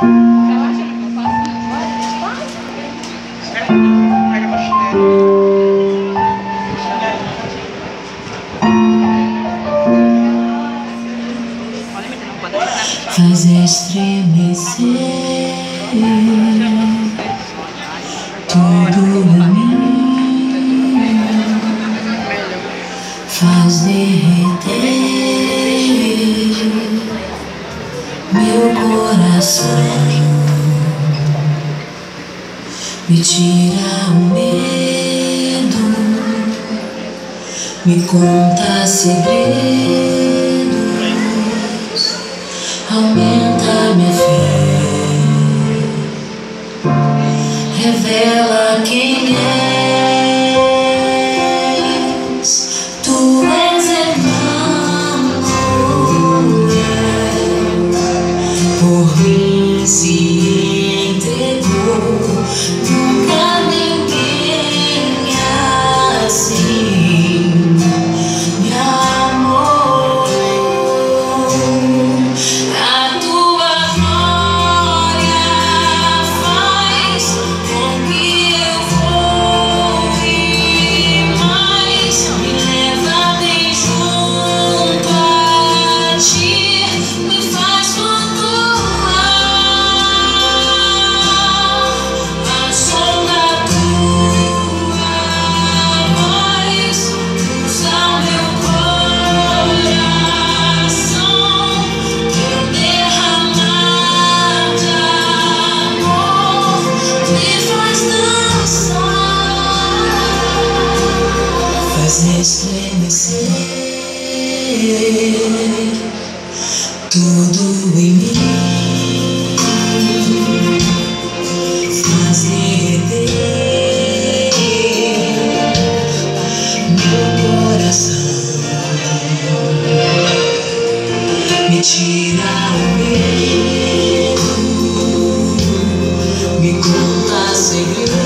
Faz estremecer tudo em mim, faz derreter meu coração, me tira o medo, me conta segredos, aumenta minha fé, revela quem és. Tu és Emmanuel, por mim se entregou, nunca ninguém assim me amou. Faz estremecer tudo em mim, faz derreter meu coração, me tira o medo, me conta segredos,